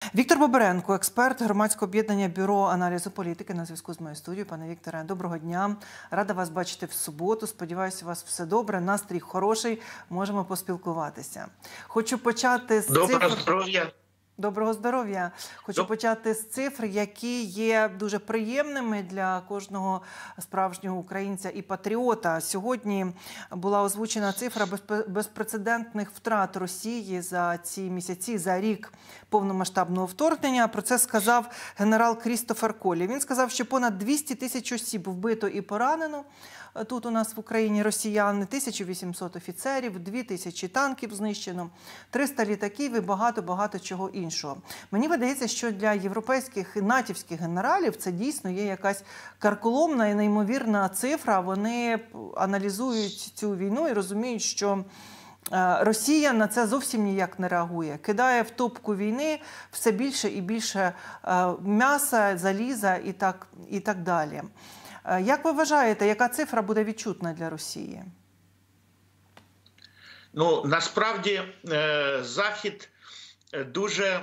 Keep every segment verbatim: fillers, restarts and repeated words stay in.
Віктор Бобренко, експерт громадського об'єднання «Бюро аналізу політики», на зв'язку з моєю студією. Пане Вікторе, доброго дня. Рада вас бачити в суботу. Сподіваюся, у вас все добре, настрій хороший, можемо поспілкуватися. Хочу почати з цифр... Доброго здоров'я. Доброго здоров'я. Хочу Доб... почати з цифр, які є дуже приємними для кожного справжнього українця і патріота. Сьогодні була озвучена цифра безпрецедентних втрат Росії за ці місяці, за рік повномасштабного вторгнення. Про це сказав генерал Крістофер Коллі. Він сказав, що понад двісті тисяч осіб вбито і поранено тут у нас в Україні росіяни, тисяча вісімсот офіцерів, дві тисячі танків знищено, триста літаків і багато-багато чого іншого. Мені видається, що для європейських і натівських генералів це дійсно є якась карколомна і неймовірна цифра. Вони аналізують цю війну і розуміють, що Росія на це зовсім ніяк не реагує. Кидає в топку війни все більше і більше м'яса, заліза і так, і так далі. Як ви вважаєте, яка цифра буде відчутна для Росії? Ну, насправді, Захід дуже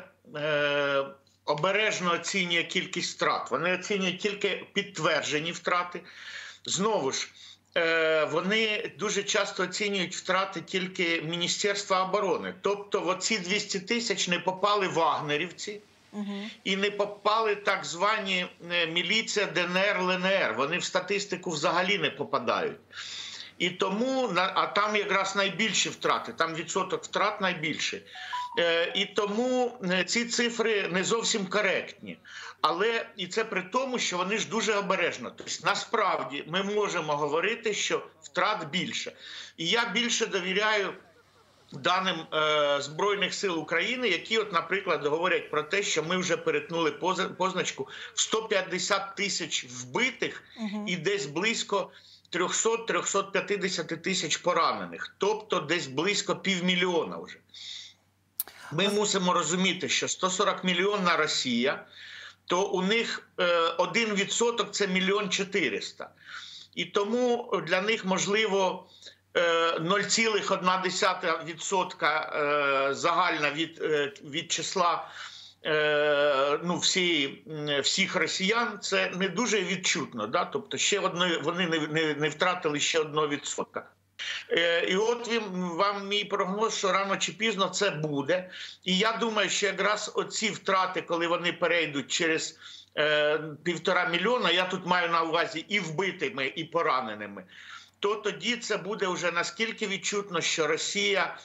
обережно оцінює кількість втрат. Вони оцінюють тільки підтверджені втрати. Знову ж, вони дуже часто оцінюють втрати тільки Міністерства оборони. Тобто, в оці двісті тисяч не попали вагнерівці, і не попали так звані міліція Д Н Р, Л Н Р. Вони в статистику взагалі не попадають. І тому, а там якраз найбільші втрати, там відсоток втрат найбільший. І тому ці цифри не зовсім коректні. Але і це при тому, що вони ж дуже обережно. Тобто, насправді, ми можемо говорити, що втрат більше. І я більше довіряю даним е, Збройних сил України, які, от, наприклад, говорять про те, що ми вже перетнули позначку в сто п'ятдесят тисяч вбитих uh-huh. і десь близько триста - триста п'ятдесят тисяч поранених. Тобто десь близько півмільйона вже. Ми мусимо розуміти, що сто сорок мільйонна Росія, то у них е, один відсоток – це мільйон чотириста. І тому для них, можливо, нуль цілих одна десята відсотка загальна від, від числа ну, всі, всіх росіян, це не дуже відчутно. Да? Тобто ще одно, вони не, не, не втратили ще одного відсотка. І от він, вам мій прогноз, що рано чи пізно це буде. І я думаю, що якраз оці втрати, коли вони перейдуть через е, півтора мільйона, я тут маю на увазі і вбитими, і пораненими, то тоді це буде вже наскільки відчутно, що Росія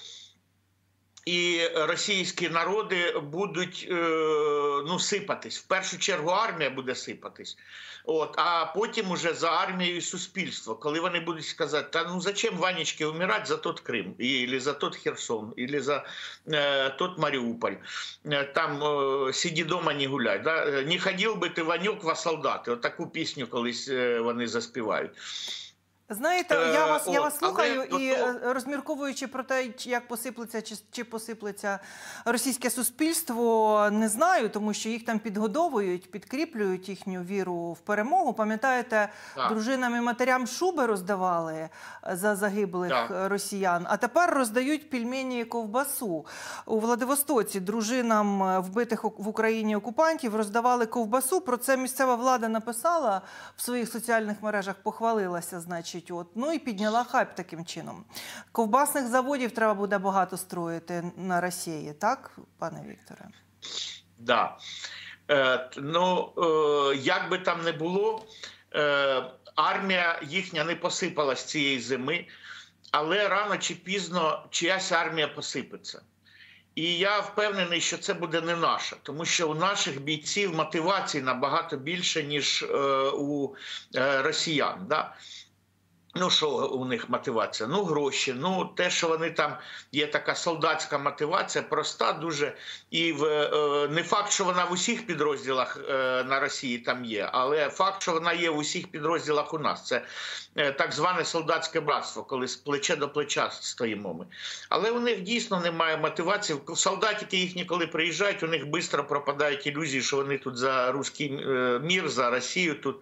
і російські народи будуть е, ну, сипатись. В першу чергу армія буде сипатись, от, а потім уже за армією і суспільство. Коли вони будуть сказати, та ну зачем Ванечки умирать за тот Крим, или за тот Херсон, или за е, тот Маріуполь, е, там е, сиді дома не гуляй, да? Не ходив би ти, Ванюк, во солдати. От таку пісню колись е, вони заспівають. Знаєте, я вас, я вас слухаю і розмірковуючи про те, як посиплеться чи, чи посиплеться російське суспільство, не знаю, тому що їх там підгодовують, підкріплюють їхню віру в перемогу. Пам'ятаєте, дружинам і матерям шуби роздавали за загиблих так. росіян, а тепер роздають пельмені і ковбасу. У Владивостоці дружинам вбитих в Україні окупантів роздавали ковбасу. Про це місцева влада написала в своїх соціальних мережах, похвалилася, значить. От. Ну і підняла хайп таким чином. Ковбасних заводів треба буде багато строїти на Росії, так, пане Вікторе? Так. Е, ну, е, як би там не було, е, армія їхня не посипалась цієї зими, але рано чи пізно чиясь армія посипеться. І я впевнений, що це буде не наша, тому що у наших бійців мотивації набагато більше, ніж е, у е, росіян, да? Ну, що у них мотивація? Ну, гроші. Ну, те, що вони там, є така солдатська мотивація, проста дуже. І в, е, не факт, що вона в усіх підрозділах е, на Росії там є, але факт, що вона є в усіх підрозділах у нас. Це е, так зване солдатське братство, коли з плече до плеча стоїмо ми. Але у них дійсно немає мотивації. Солдатики їхні, коли приїжджають, у них швидко пропадають ілюзії, що вони тут за руський е, мір, за Росію тут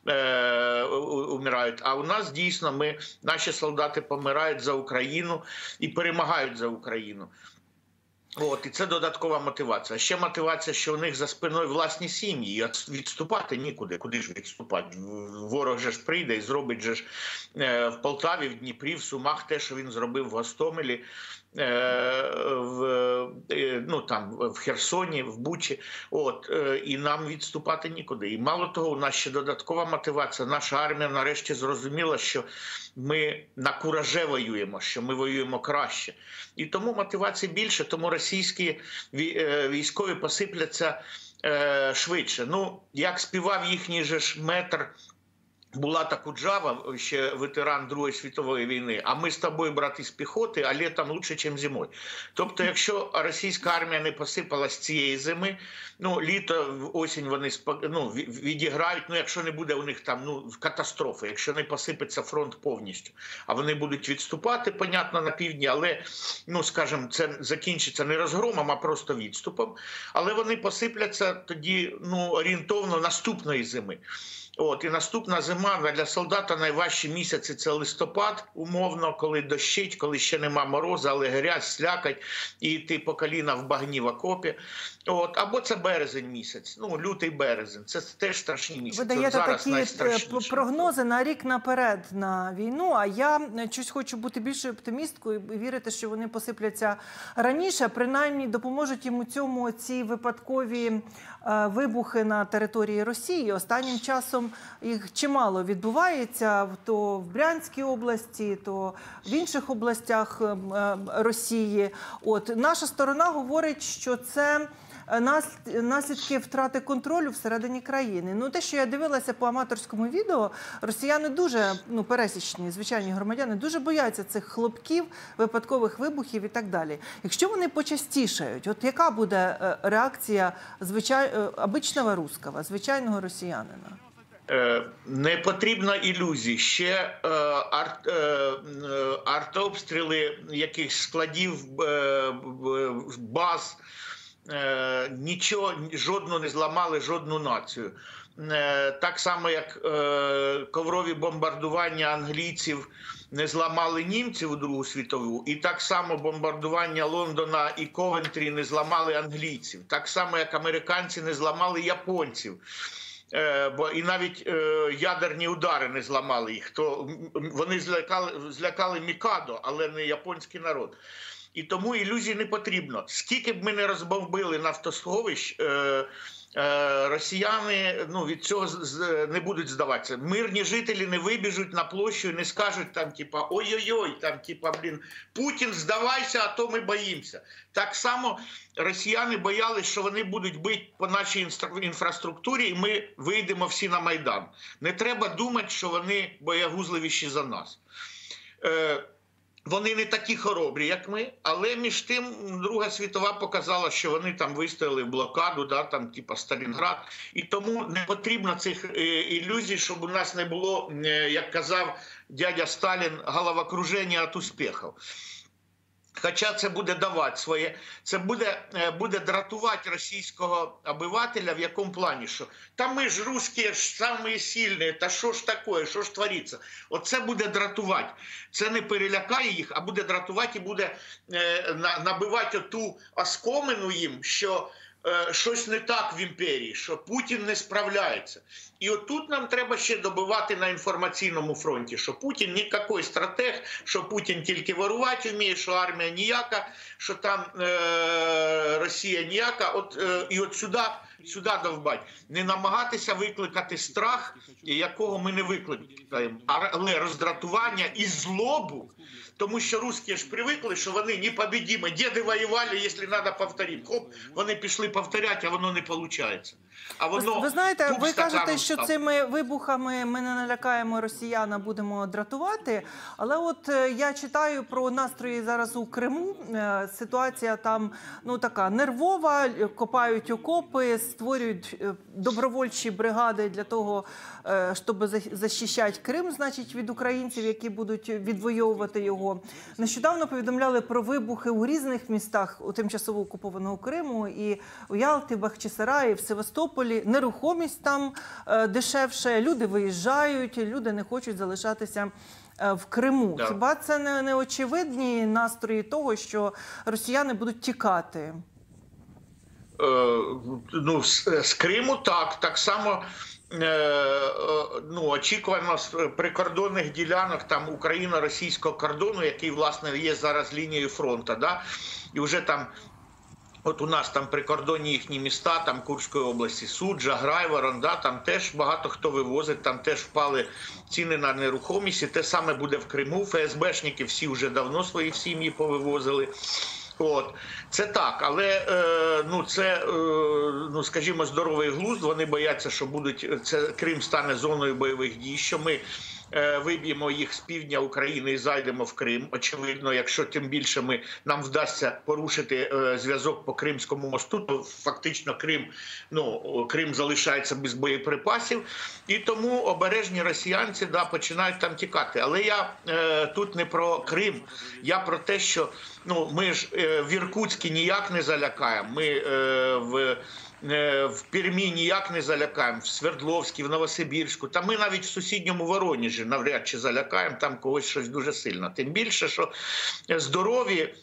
е, умирають. А у нас дійсно Ми, наші солдати помирають за Україну і перемагають за Україну. От, і це додаткова мотивація. Ще мотивація, що у них за спиною власні сім'ї, і відступати нікуди. Куди ж відступати? Ворог же ж прийде і зробить же ж в Полтаві, в Дніпрі, в Сумах те, що він зробив в Гостомелі, в, ну, там, в Херсоні, в Бучі. От, і нам відступати нікуди. І мало того, у нас ще додаткова мотивація. Наша армія нарешті зрозуміла, що ми на кураже воюємо, що ми воюємо краще. І тому мотивації більше, тому російські військові посипляться швидше. Ну, як співав їхній же ж метр Булата Куджава, ще ветеран Другої світової війни, а ми з тобою, брати, з піхоти, а літом лучше, ніж зимою. Тобто, якщо російська армія не посипалась цієї зими, ну, літо, осінь вони ну, відіграють, ну, якщо не буде у них там ну, катастрофи, якщо не посипеться фронт повністю, а вони будуть відступати, понятно, на півдні, але, ну, скажімо, це закінчиться не розгромом, а просто відступом, але вони посипляться тоді, ну, орієнтовно наступної зими. От, і наступна зима для солдата найважчі місяці – це листопад, умовно, коли дощить, коли ще нема морозу, але грязь, слякать, і ти по коліна в багні в окопі. От, або це березень місяць, ну, лютий-березень, це теж страшні місяці. Ви даєте такі прогнози на рік наперед на війну, а я щось хочу бути більшою оптимісткою і вірити, що вони посипляться раніше, принаймні допоможуть їм у цьому ці випадкові вибухи на території Росії. Останнім часом їх чимало відбувається, то в Брянській області, то в інших областях Росії. От, наша сторона говорить, що це наслідки втрати контролю всередині країни. Ну, те, що я дивилася по аматорському відео, росіяни дуже, ну, пересічні, звичайні громадяни, дуже бояться цих хлопків, випадкових вибухів і так далі. Якщо вони почастішають, от яка буде реакція звичай... обичного русского, звичайного росіянина? Не потрібно ілюзій. Ще е, арт, е, артобстріли якихось складів, е, баз, е, нічого, жодну не зламали, жодну націю. Е, так само, як е, коврові бомбардування англійців не зламали німців у Другу світову, і так само бомбардування Лондона і Ковентрі не зламали англійців. Так само, як американці не зламали японців. Бо і навіть е, ядерні удари не зламали їх. То вони злякали, злякали Мікадо, але не японський народ. І тому ілюзій не потрібно. Скільки б ми не розбомбили нафтосховищ, е, е, росіяни ну, від цього з, не будуть здаватися. Мирні жителі не вибіжуть на площу і не скажуть там, типа, ой-ой-ой, там, типа, блін, Путін, здавайся, а то ми боїмося. Так само росіяни боялись, що вони будуть бити по нашій інфраструктурі, і ми вийдемо всі на Майдан. Не треба думати, що вони боягузливіші за нас. Е, Вони не такі хоробрі, як ми, але між тим Друга світова показала, що вони там вистояли в блокаду, да, там, типа Сталінград. І тому не потрібно цих е, ілюзій, щоб у нас не було, е, як казав дядя Сталін, головокруження від успіхів. Хоча це буде давати своє, це буде, буде дратувати російського обивателя в якому плані, що та ми ж русські ж самі сильні, та що ж таке, що ж твориться. Оце буде дратувати. Це не перелякає їх, а буде дратувати і буде е, набивати оту оскомину їм, що е, щось не так в імперії, що Путін не справляється. І отут нам треба ще добивати на інформаційному фронті, що Путін ніякий стратег, що Путін тільки ворувати вміє, що армія ніяка, що там е, Росія ніяка. От, е, і от сюди, сюди довбать. Не намагатися викликати страх, якого ми не викликаємо, але роздратування і злобу. Тому що русські ж привикли, що вони непобідімі. Діди воювали, якщо треба повторити. Хоп, вони пішли повторяти, а воно не виходить. А воно ви знаєте, ви кажете, що цими вибухами ми не налякаємо росіян, а будемо дратувати. Але от я читаю про настрої зараз у Криму. Ситуація там ну така нервова, копають окопи, створюють добровольчі бригади для того, щоб захищати Крим, значить, від українців, які будуть відвоювати його. Нещодавно повідомляли про вибухи у різних містах у тимчасово окупованого Криму, і у Ялті, Бахчисараї, в Севастополі. Нерухомість там е, дешевше, люди виїжджають, люди не хочуть залишатися в Криму. Да. Хіба це не, не очевидні настрої того, що росіяни будуть тікати? Е, ну, з, з Криму так, так само ну, очікувано з прикордонних ділянок там Україно-російського кордону, який, власне, є зараз лінією фронту, да? І вже там, от у нас там прикордонні їхні міста, там Курської області, Суджа, Грайворон, да? Там теж багато хто вивозить, там теж впали ціни на нерухомість, і те саме буде в Криму. ФСБшники всі вже давно свої сім'ї повивозили. От. Це так, але е, ну, це, е, ну, скажімо, здоровий глузд. Вони бояться, що будуть, це, Крим стане зоною бойових дій, що ми е, виб'ємо їх з півдня України і зайдемо в Крим. Очевидно, якщо тим більше ми, нам вдасться порушити е, зв'язок по Кримському мосту, то фактично Крим, ну, Крим залишається без боєприпасів. І тому обережні росіянці, да, починають там тікати. Але я е, тут не про Крим, я про те, що ну, ми ж е, в Іркутській ніяк не залякаємо, ми е, в, е, в Пермі ніяк не залякаємо, в Свердловській, в Новосибірську, та ми навіть в сусідньому Вороніжі навряд чи залякаємо, там когось щось дуже сильно. Тим більше, що здорові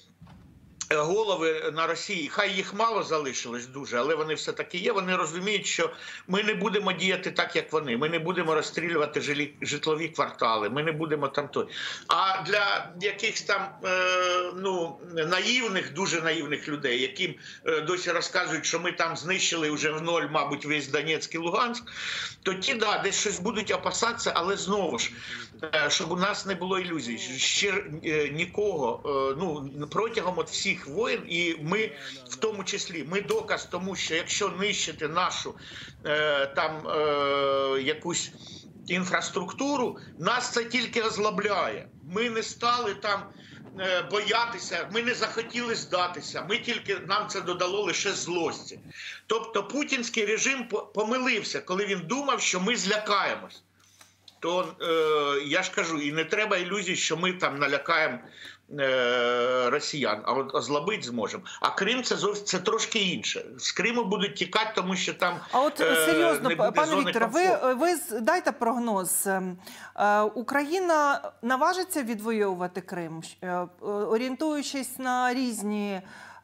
голови на Росії, хай їх мало залишилось дуже, але вони все-таки є, вони розуміють, що ми не будемо діяти так, як вони, ми не будемо розстрілювати жилі, житлові квартали, ми не будемо там той. А для якихось там, е, ну, наївних, дуже наївних людей, яким е, досі розказують, що ми там знищили вже в ноль, мабуть, весь Донецьк і Луганськ, то ті, да, десь щось будуть опасатися, але знову ж, е, щоб у нас не було ілюзій, ще е, нікого, е, ну, протягом от всіх воєн, і ми в тому числі, ми доказ тому, що якщо нищити нашу е, там е, якусь інфраструктуру, нас це тільки озлобляє. Ми не стали там е, боятися, ми не захотіли здатися, ми тільки, нам це додало лише злості. Тобто путінський режим помилився, коли він думав, що ми злякаємось. То е, я ж кажу, і не треба ілюзій, що ми там налякаємо е, росіян, а от озлобити зможемо. А Крим це зовсім це трошки інше. З Криму будуть тікати, тому що там а от е, серйозно, не буде пане зони Вікторе, ви, ви дайте прогноз. Е, Україна наважиться відвоювати Крим, е, орієнтуючись на різні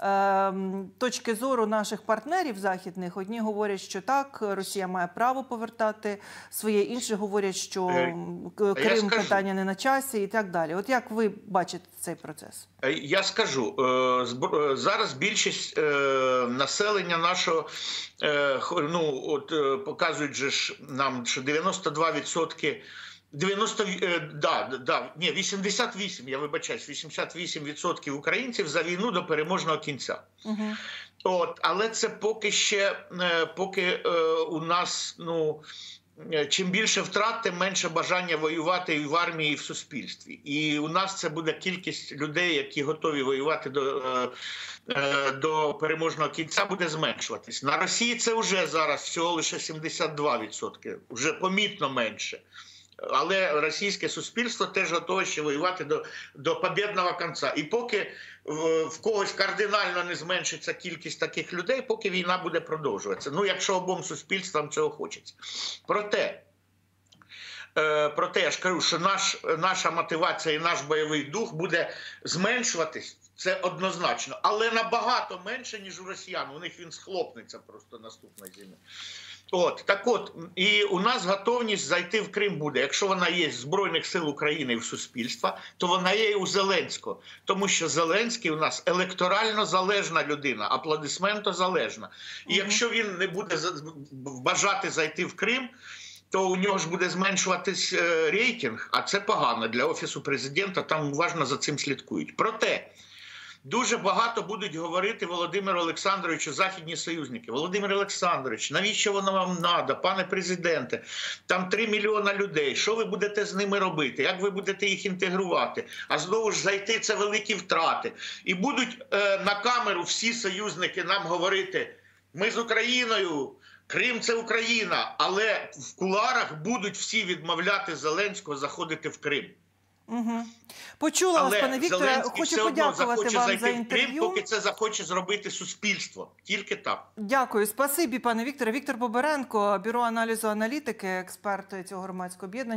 точки зору наших партнерів західних. Одні говорять, що так, Росія має право повертати своє, інші говорять, що Крим питання не на часі і так далі. От як ви бачите цей процес? Я скажу, зараз більшість населення нашого, ну, от показують же ж нам, що дев'яносто два відсотки дев'яносто, да, да, ні, вісімдесят вісім, я вибачаюсь, вісімдесят вісім відсотків українців за війну до переможного кінця. Угу. От, але це поки ще, поки е, у нас, ну, чим більше втрат, тим менше бажання воювати і в армії, і в суспільстві. І у нас це буде кількість людей, які готові воювати до, е, до переможного кінця, буде зменшуватись. На Росії це вже зараз всього лише сімдесят два відсотки, вже помітно менше. Але російське суспільство теж готове ще воювати до, до побєдного кінця. І поки в, в когось кардинально не зменшиться кількість таких людей, поки війна буде продовжуватися. Ну, якщо обом суспільствам цього хочеться. Проте, е, проте я ж кажу, що наш, наша мотивація і наш бойовий дух буде зменшуватись, це однозначно. Але набагато менше, ніж у росіян. У них він схлопнеться просто наступної зими. От, так от, і у нас готовність зайти в Крим буде. Якщо вона є в Збройних сил України і в суспільства, то вона є і у Зеленського. Тому що Зеленський у нас електорально залежна людина, аплодисментозалежна. І mm-hmm. якщо він не буде бажати зайти в Крим, то у нього ж буде зменшуватись рейтинг, а це погано для Офісу Президента, там уважно за цим слідкують. Проте, дуже багато будуть говорити Володимиру Олександровичу західні союзники. Володимир Олександрович, навіщо воно вам треба, пане президенте? Там три мільйона людей, що ви будете з ними робити? Як ви будете їх інтегрувати? А знову ж зайти – це великі втрати. І будуть е, на камеру всі союзники нам говорити, ми з Україною, Крим – це Україна, але в кулуарах будуть всі відмовляти Зеленського заходити в Крим. Угу. Почула вас, пане Вікторе. Хочу подякувати вам за інтерв'ю. Крим, поки це захоче зробити суспільство. Тільки так. Дякую. Спасибі, пане Вікторе. Віктор Боберенко, Бюро аналізу аналітики, експерт цього громадського об'єднання.